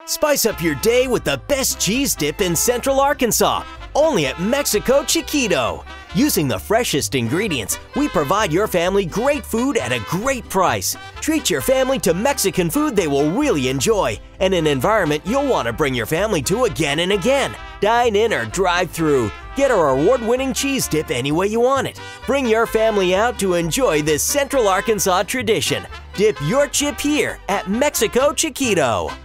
Spice up your day with the best cheese dip in Central Arkansas, only at Mexico Chiquito. Using the freshest ingredients, we provide your family great food at a great price. Treat your family to Mexican food they will really enjoy and an environment you'll want to bring your family to again and again. Dine in or drive through. Get our award-winning cheese dip any way you want it. Bring your family out to enjoy this Central Arkansas tradition. Dip your chip here at Mexico Chiquito.